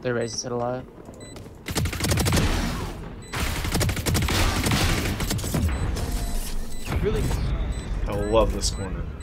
They're raising set alive. Really? I love this corner.